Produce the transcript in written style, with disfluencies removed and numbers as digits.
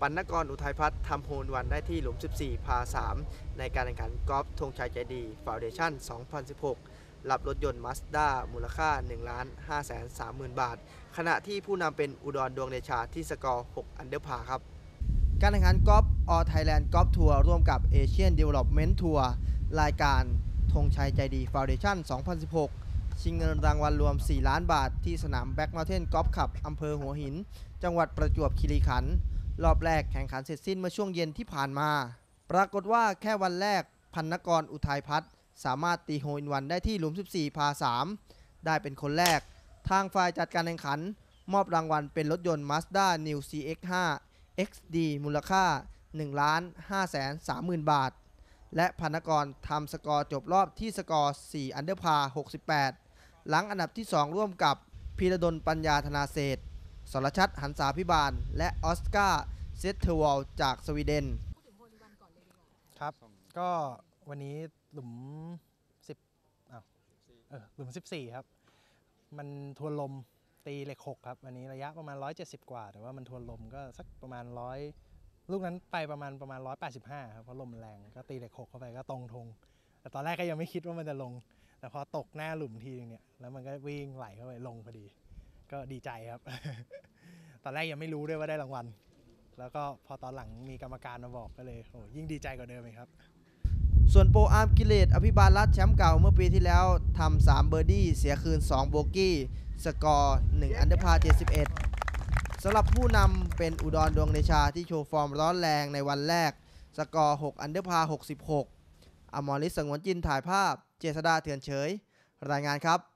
ปัณณกรอุทัยพัฒน์ทำโฮลวันได้ที่หลุม 14 พา 3 ในการแข่งขันกอล์ฟธงชัยใจดีฟาวเดชั่น 2016 รับรถยนต์มาสด้ามูลค่า 1,530,000 บาท ขณะที่ผู้นำเป็นอุดรดวงเดชาที่สกอร์ 6 อันเดอร์พาครับ การแข่งขันกอล์ฟออไทยแลนด์กอล์ฟทัวร์ร่วมกับเอเชียนดีเวล็อปเมนต์ทัวร์รายการธงชัยใจดีฟาวเดชั่น 2016 ชิงเงินรางวัลรวม 4 ล้านบาทที่สนามแบ็กเมลเทนกอล์ฟคลับอำเภอหัวหินจังหวัดประจวบคีรีขันธ์รอบแรกแข่งขันเสร็จสิ้นเมื่อช่วงเย็นที่ผ่านมาปรากฏว่าแค่วันแรกพันกรอุทัยพัฒน์สามารถตีโฮลอินวันได้ที่หลุม 14 พา 3 ได้เป็นคนแรกทางฝ่ายจัดการแข่งขันมอบรางวัลเป็นรถยนต์ Mazda New CX-5 XD มูลค่า 1,530,000 บาทและพันกรทำสกอร์จบรอบที่สกอร์ 4 อันเดอร์พา 68 หลังอันดับที่ 2 ร่วมกับพีระดลปัญญาธนาเศรษฐ์สรชัดหันษาพิบาลและออสการ์เซตเทอร์วอลจากสวีเดนครับก็วันนี้หลุม10หลุม14ครับมันทวนลมตีเหล็ก6ครับวันนี้ระยะประมาณ170กว่าแต่ว่ามันทวนลมก็สักประมาณ100ลูกนั้นไปประมาณ185ครับเพราะลมแรงก็ตีเหล็ก6เข้าไปก็ตรงธงแต่ตอนแรกก็ยังไม่คิดว่ามันจะลงแต่พอตกหน้าหลุมทีนึงเนี่ยแล้วมันก็วิ่งไหลเข้าไปลงพอดีก็ดีใจครับ ตอนแรกยังไม่รู้ด้วยว่าได้รางวัลแล้วก็พอตอนหลังมีกรรมการมาบอกก็เลยโอ้ยิ่งดีใจกว่าเดิมเลยครับส่วนโปรอาร์มกิเลสอภิบาลรัตน์แชมป์เก่าเมื่อปีที่แล้วทำ3เบอร์ดี้เสียคืน2โบกี้สกอร์1อันเดอร์พา 71สำหรับผู้นำเป็นอุดรดวงเดชาที่โชว์ฟอร์มร้อนแรงในวันแรกสกอร์6อันเดอร์พา 66อมรฤทธิ์สงวนจินถ่ายภาพเจษดาเถื่อนเฉยรายงานครับ